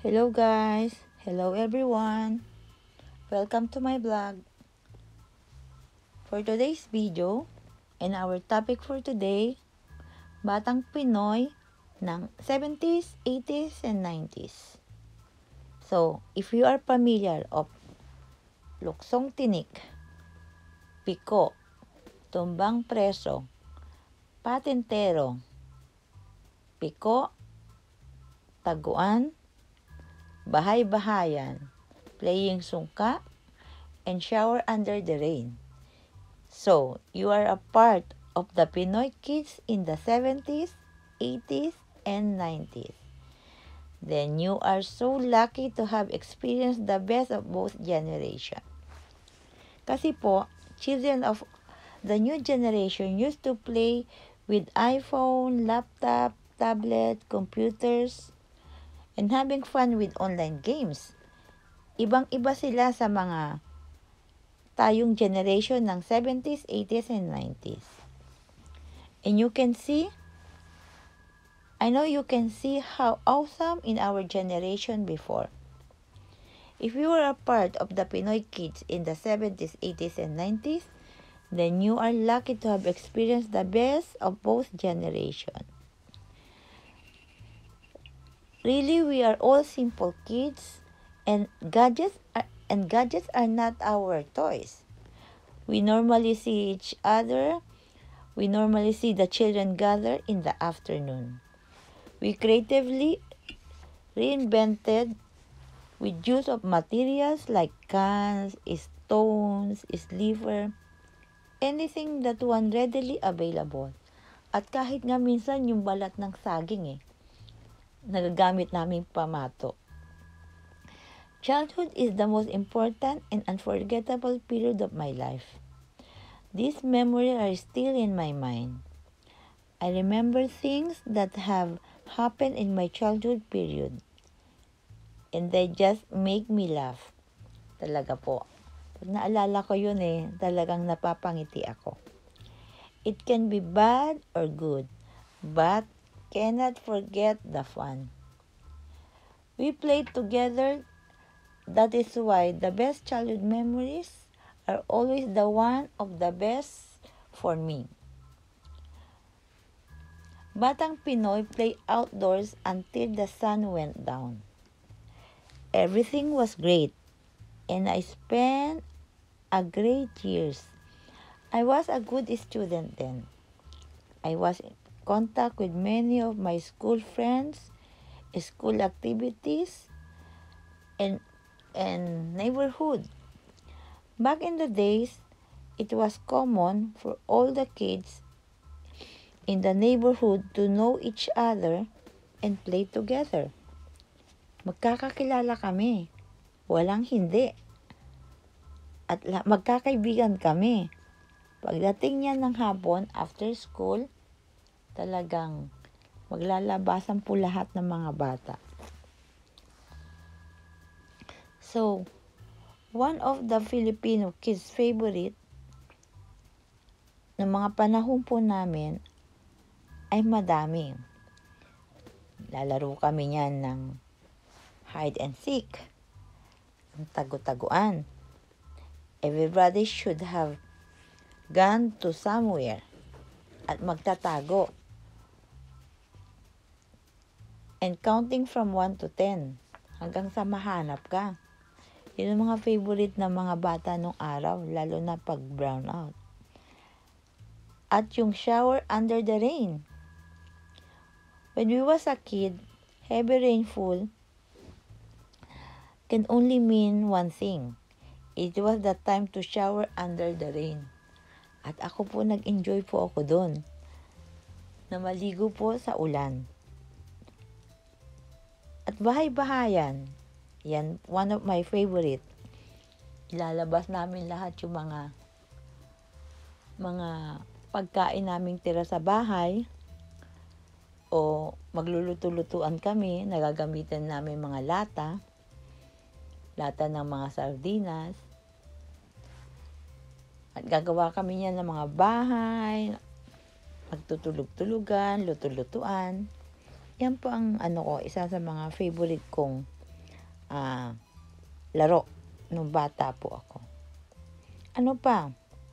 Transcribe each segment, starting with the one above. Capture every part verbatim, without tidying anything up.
Hello guys! Hello everyone! Welcome to my vlog. For today's video, and our topic for today, Batang Pinoy ng seventies, eighties, and nineties. So, if you are familiar of Luksong Tinik, Piko, Tumbang Preso, Patintero, Piko, Taguan, Bahay-Bahayan, Playing Sungka, and Shower Under the Rain. So, you are a part of the Pinoy kids in the seventies, eighties, and nineties. Then you are so lucky to have experienced the best of both generations. Kasi po, children of the new generation used to play with iPhone, laptop, tablet, computers, and having fun with online games. Ibang-iba sila sa mga tayong generation ng seventies, eighties, and nineties. And you can see, I know you can see how awesome in our generation before. If you were a part of the Pinoy kids in the seventies, eighties, and nineties, then you are lucky to have experienced the best of both generations. Really, we are all simple kids, and gadgets are, and gadgets are not our toys. We normally see each other. We normally see the children gather in the afternoon. We creatively reinvented with use of materials like cans, stones, sliver, anything that one readily available. At kahit nga minsan yung balat ng saging eh, nagagamit namin pamato. Childhood is the most important and unforgettable period of my life. These memories are still in my mind. I remember things that have happened in my childhood period, and they just make me laugh. Talaga po. Pag naalala ko yun eh, talagang napapangiti ako. It can be bad or good, but cannot forget the fun. We played together. That is why the best childhood memories are always the one of the best for me. Batang Pinoy play outdoors until the sun went down. Everything was great, and I spent a great years. I was a good student then. I was in contact with many of my school friends, school activities, and and neighborhood. Back in the days, it was common for all the kids in the neighborhood to know each other and play together. Magkakakilala kami. Walang hindi. At la- magkakaibigan kami. Pagdating niya ng hapon, after school, talagang maglalabasan po lahat ng mga bata. So, one of the Filipino kids' favorite ng mga panahon po namin ay madami. Lalaro kami niyan ng hide and seek, ang tago-taguan. Everybody should have gone to somewhere at magtatago. And counting from one to ten hanggang sa mahanap ka. Yun ang mga favorite ng mga bata nung araw, lalo na pag brown out. At yung shower under the rain. When we was a kid, heavy rainfall can only mean one thing. It was the time to shower under the rain. At ako po, nag-enjoy po ako doon. Na maligo po sa ulan. At bahay-bahayan, yan, one of my favorite. Ilalabas namin lahat yung mga mga pagkain naming tira sa bahay o magluluto-lutuan kami, nagagamitan namin mga lata, lata ng mga sardinas. At gagawa kami niyan ng mga bahay, magtutulog-tulugan, luto-lutuan. Yan po ang ano ko, isa sa mga favorite kong ah, laro nung bata po ako. Ano pa?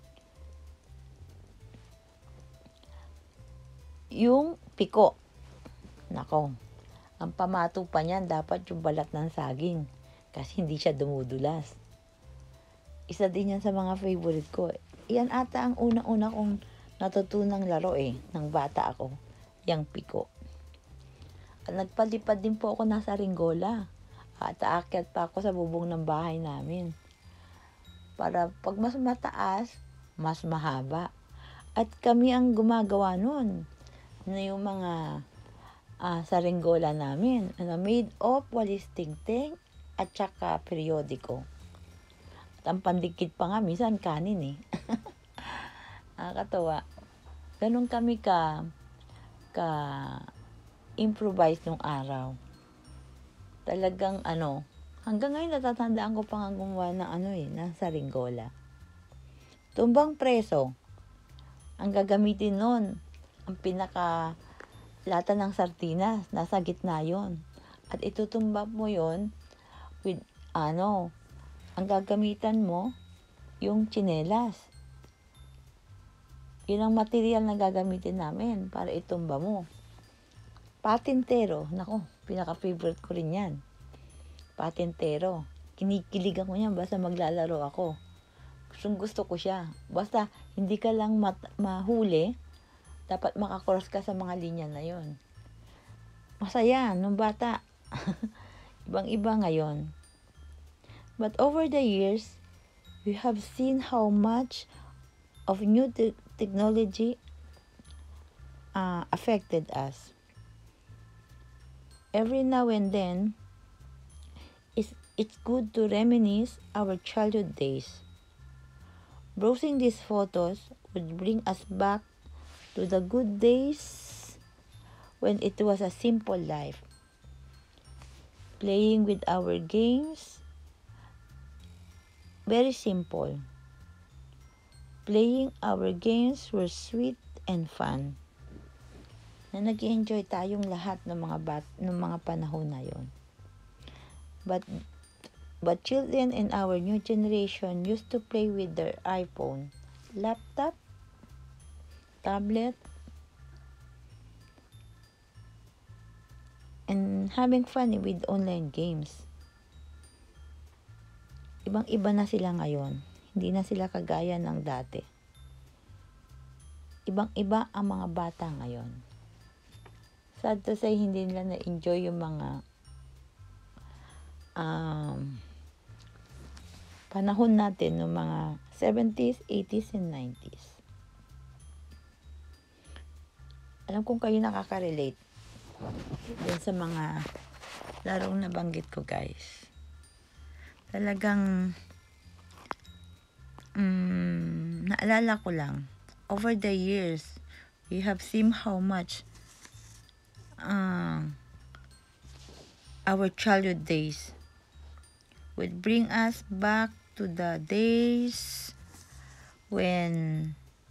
Yung piko. Nako, ang pamato pa niyan dapat yung balat ng saging kasi hindi siya dumudulas. Isa din yan sa mga favorite ko. Yan ata ang unang-una kong natutunang laro eh, ng bata ako. Yang piko. At nagpalipad din po ako nasa ringgola. At aakyat pa ako sa bubong ng bahay namin. Para pag mas mataas, mas mahaba. At kami ang gumagawa nun. Na yung mga uh, sa ringgola namin. Ano, made of walis tingting at saka periodiko. Ang pandikit pa nga, minsan kanin eh. Nakakatawa. Ganun kami ka, ka improvise nung araw. Talagang ano, hanggang ngayon natatandaan ko pa nga gumawa ng ano eh, ng saringgola. Tumbang preso. Ang gagamitin nun, ang pinaka lata ng sardinas, nasa gitna yon. At itutumba mo yon with ano, ang gagamitan mo, yung tsinelas. Yun ang material na gagamitin namin para itumba mo. Patintero. Nako, pinaka-favorite ko rin yan. Patintero. Kinikiligan ko yan basta maglalaro ako. Gustong gusto ko siya. Basta hindi ka lang mat- mahuli, dapat makakross ka sa mga linya na yon. Masaya, nung bata. Ibang-iba ngayon. But over the years, we have seen how much of new te- technology uh, affected us. Every now and then, it's, it's good to reminisce our childhood days. Browsing these photos would bring us back to the good days when it was a simple life. Playing with our games, very simple. Playing our games were sweet and fun. Na nag-enjoy tayong lahat ng mga bat ng mga panahon na yon. But but children in our new generation used to play with their iPhone, laptop, tablet, and having fun with online games. Ibang-iba na sila ngayon. Hindi na sila kagaya ng dati. Ibang-iba ang mga bata ngayon. Sad to say, hindi nila na-enjoy yung mga um, panahon natin ng mga seventies, eighties, and nineties. Alam kong kayo nakaka-relate din sa mga larong nabanggit ko, guys. Talagang um, naalala ko lang, over the years, we have seen how much uh, our childhood days would bring us back to the days when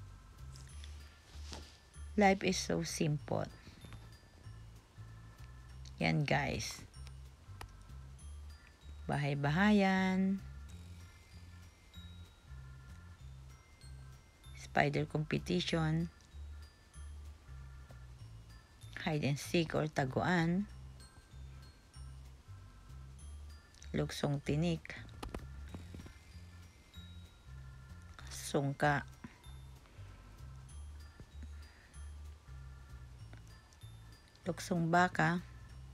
life is so simple. Yan, guys. Bahay-bahayan, spider competition, hide and seek or taguan, luksong tinik, sungka, luksong baka,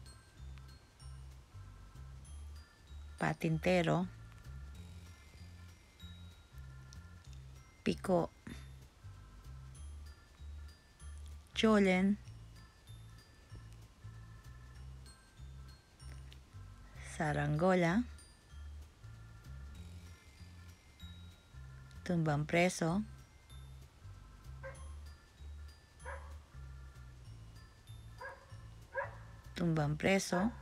patintero, piko, cholen, saranggola, tumbang preso, tumbang preso,